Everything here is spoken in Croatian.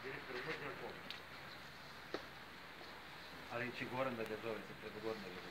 Ali će Goran da ga zove, se treba Goran da ga